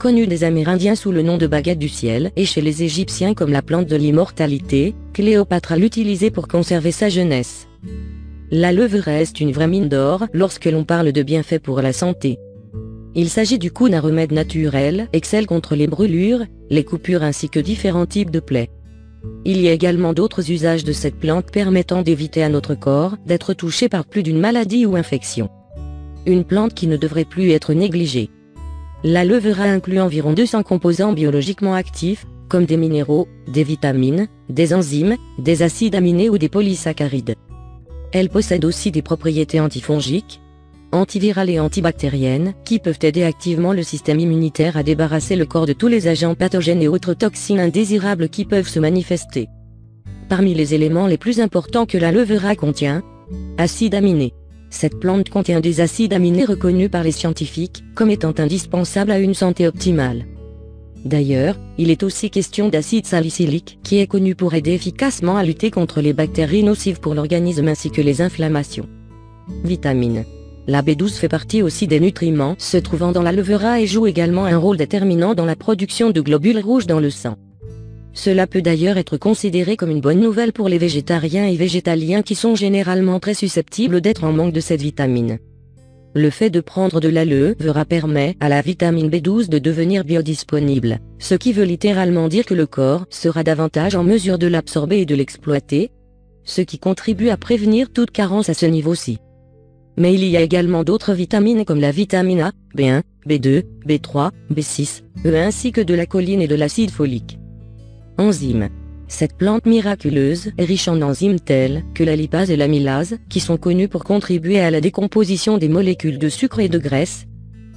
connue des Amérindiens sous le nom de baguette du ciel et chez les Égyptiens comme la plante de l'immortalité, Cléopâtre l'utilisait pour conserver sa jeunesse. L'aloe vera est une vraie mine d'or lorsque l'on parle de bienfaits pour la santé. Il s'agit du coup d'un remède naturel, excelle contre les brûlures, les coupures ainsi que différents types de plaies. Il y a également d'autres usages de cette plante permettant d'éviter à notre corps d'être touché par plus d'une maladie ou infection. Une plante qui ne devrait plus être négligée. L'aloe vera inclut environ 200 composants biologiquement actifs, comme des minéraux, des vitamines, des enzymes, des acides aminés ou des polysaccharides. Elle possède aussi des propriétés antifongiques, antivirales et antibactériennes, qui peuvent aider activement le système immunitaire à débarrasser le corps de tous les agents pathogènes et autres toxines indésirables qui peuvent se manifester. Parmi les éléments les plus importants que l'aloe vera contient, acides aminés. Cette plante contient des acides aminés reconnus par les scientifiques comme étant indispensables à une santé optimale. D'ailleurs, il est aussi question d'acide salicylique qui est connu pour aider efficacement à lutter contre les bactéries nocives pour l'organisme ainsi que les inflammations. Vitamines. La B12 fait partie aussi des nutriments se trouvant dans l'aloe vera et joue également un rôle déterminant dans la production de globules rouges dans le sang. Cela peut d'ailleurs être considéré comme une bonne nouvelle pour les végétariens et végétaliens qui sont généralement très susceptibles d'être en manque de cette vitamine. Le fait de prendre de l'aloe vera permet à la vitamine B12 de devenir biodisponible, ce qui veut littéralement dire que le corps sera davantage en mesure de l'absorber et de l'exploiter, ce qui contribue à prévenir toute carence à ce niveau-ci. Mais il y a également d'autres vitamines comme la vitamine A, B1, B2, B3, B6, E ainsi que de la choline et de l'acide folique. Enzymes. Cette plante miraculeuse est riche en enzymes telles que la lipase et l'amylase, qui sont connues pour contribuer à la décomposition des molécules de sucre et de graisse,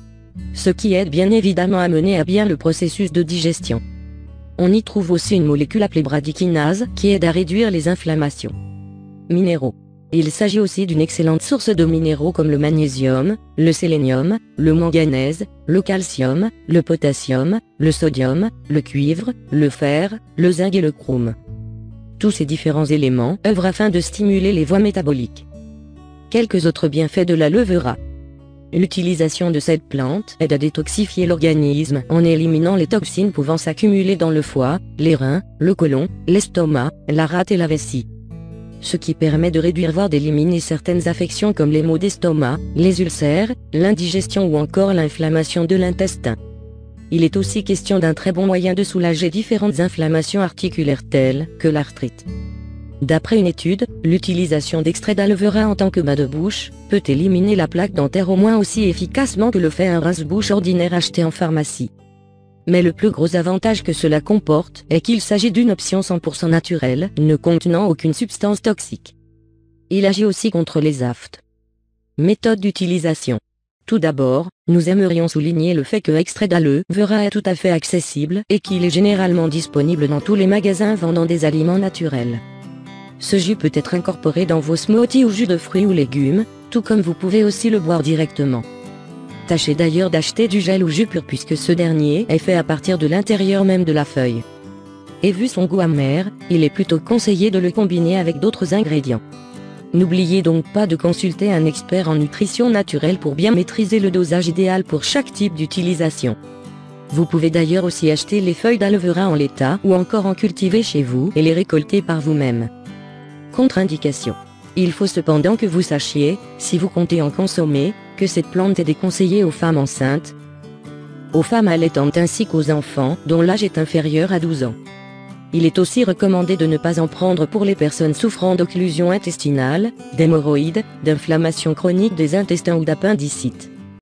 ce qui aide bien évidemment à mener à bien le processus de digestion. On y trouve aussi une molécule appelée bradykinase qui aide à réduire les inflammations. Minéraux. Il s'agit aussi d'une excellente source de minéraux comme le magnésium, le sélénium, le manganèse, le calcium, le potassium, le sodium, le cuivre, le fer, le zinc et le chrome. Tous ces différents éléments œuvrent afin de stimuler les voies métaboliques. Quelques autres bienfaits de l'aloe vera. L'utilisation de cette plante aide à détoxifier l'organisme en éliminant les toxines pouvant s'accumuler dans le foie, les reins, le côlon, l'estomac, la rate et la vessie. Ce qui permet de réduire voire d'éliminer certaines affections comme les maux d'estomac, les ulcères, l'indigestion ou encore l'inflammation de l'intestin. Il est aussi question d'un très bon moyen de soulager différentes inflammations articulaires telles que l'arthrite. D'après une étude, l'utilisation d'extrait d'aloe vera en tant que bain de bouche peut éliminer la plaque dentaire au moins aussi efficacement que le fait un rince-bouche ordinaire acheté en pharmacie. Mais le plus gros avantage que cela comporte est qu'il s'agit d'une option 100% naturelle, ne contenant aucune substance toxique. Il agit aussi contre les aftes. Méthode d'utilisation. Tout d'abord, nous aimerions souligner le fait que l'extrait d'aloe vera est tout à fait accessible et qu'il est généralement disponible dans tous les magasins vendant des aliments naturels. Ce jus peut être incorporé dans vos smoothies ou jus de fruits ou légumes, tout comme vous pouvez aussi le boire directement. Tâchez d'ailleurs d'acheter du gel ou jus pur puisque ce dernier est fait à partir de l'intérieur même de la feuille. Et vu son goût amer, il est plutôt conseillé de le combiner avec d'autres ingrédients. N'oubliez donc pas de consulter un expert en nutrition naturelle pour bien maîtriser le dosage idéal pour chaque type d'utilisation. Vous pouvez d'ailleurs aussi acheter les feuilles d'aloe vera en l'état ou encore en cultiver chez vous et les récolter par vous-même. Contre-indication. Il faut cependant que vous sachiez, si vous comptez en consommer, que cette plante est déconseillée aux femmes enceintes, aux femmes allaitantes ainsi qu'aux enfants dont l'âge est inférieur à 12 ans. Il est aussi recommandé de ne pas en prendre pour les personnes souffrant d'occlusion intestinale, d'hémorroïdes, d'inflammation chronique des intestins ou d'appendicite.